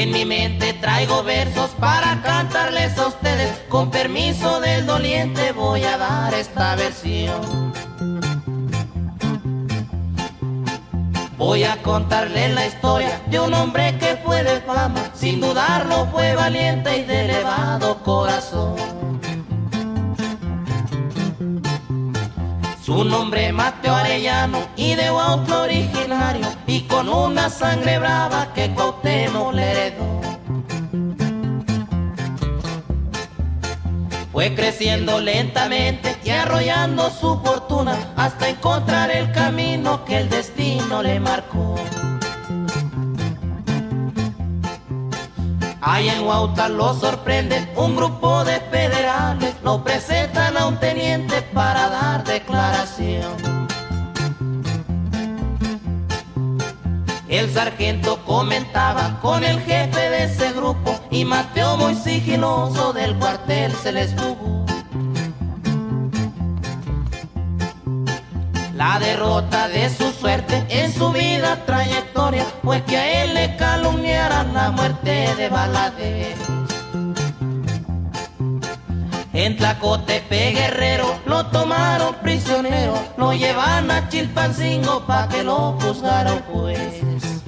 En mi mente traigo versos para cantarles a ustedes. Con permiso del doliente voy a dar esta versión. Voy a contarles la historia de un hombre que fue de fama. Sin dudarlo fue valiente y de elevado corazón. Su nombre Mateo Arellano y de Huautla originario, y con una sangre brava que Cuauhtémoc le heredó. Fue creciendo lentamente y arrollando su fortuna hasta encontrar el camino que el destino le marcó. Ahí en Huautla lo sorprenden un grupo de federales, lo presentan a un teniente para dar declaración. El sargento comentaba con el jefe de ese grupo y Mateo muy sigiloso del cuartel se les fugó. La derrota de su suerte en su vida trayectoria fue que a él le calumniaran la muerte de Valadez. En Tlacotepec Guerrero lo tomaron prisionero, lo llevan a Chilpancingo pa' que lo juzgara un juez.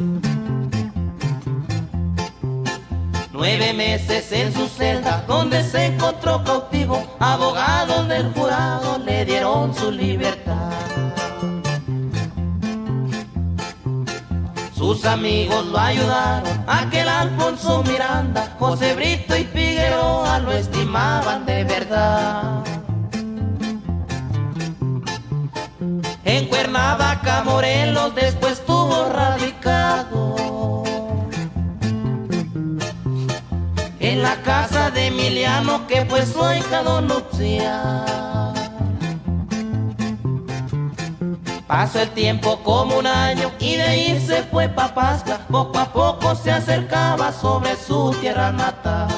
9 meses en su celda donde se encontró cautivo, abogados del jurado le dieron su libertad. Sus amigos lo ayudaron, aquel Alfonso Miranda, José Brito y Figueroa lo estimaban de verdad. En Cuernavaca, Morelos, después estuvo radicado en la casa de Emiliano, que fue su ahijado nupcial. Pasó el tiempo como un año y de ahí se fue pa' Pascua. Poco a poco se acercaba sobre su tierra natal.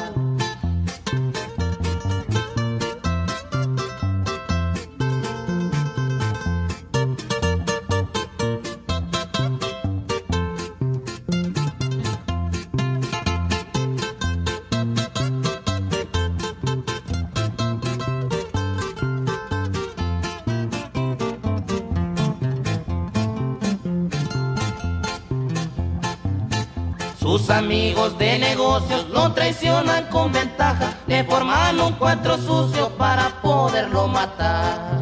Sus amigos de negocios lo traicionan con ventaja, le forman un cuatro sucio para poderlo matar.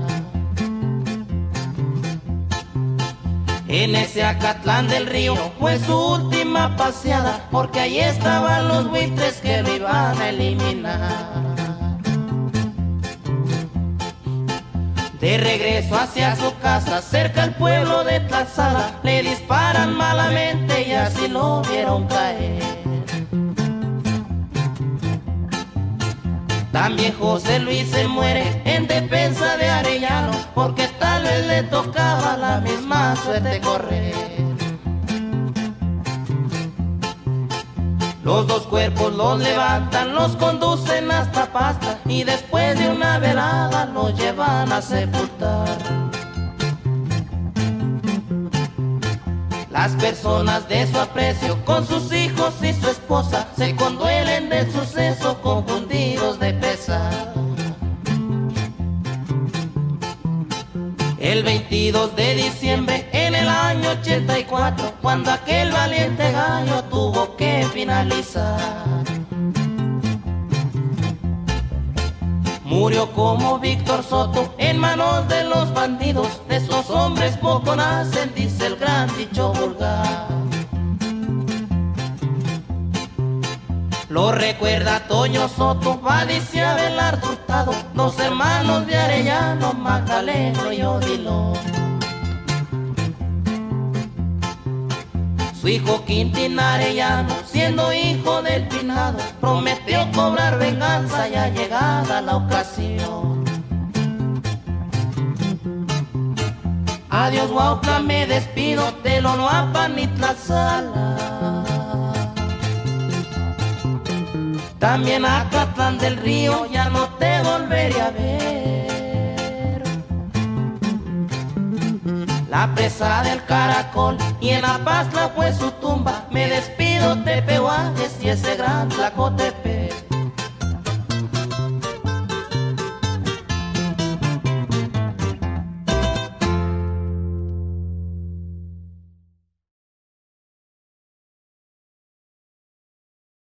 En ese Acatlán del Río fue su última paseada, porque ahí estaban los buitres que lo iban a eliminar. De regreso hacia su casa, cerca al pueblo de Tlaxcala, le disparan malamente y así lo vieron caer. También José Luis se muere en defensa de Arellano, porque tal vez le tocaba la misma suerte correr. Los dos cuerpos los levantan, los conducen hasta Pasta y después de una velada los llevan a sepultar. Las personas de su aprecio con sus hijos y su esposa se conduelen del suceso confundidos de pesar. El 22 de diciembre en el año 84, cuando aquel valiente gallo tuvo que finalizar, murió como Víctor Soto en manos de los bandidos. De esos hombres poco nacen, dice el gran dicho vulgar. Lo recuerda Toño Soto, Valicia Abelardo Hurtado, dos hermanos de Arellano, Magdaleno y Odilon. Su hijo Quintín Arellano, siendo hijo del finado, prometió cobrar venganza ya llegada la ocasión. Adiós Huautla, me despido de Lonoapan y Tlaxcala. También a Acatlán del Río ya no te volveré a ver. La presa del Caracol y en La Paz fue su tumba. Me despido querido Tepehuanes y ese gran Tlacote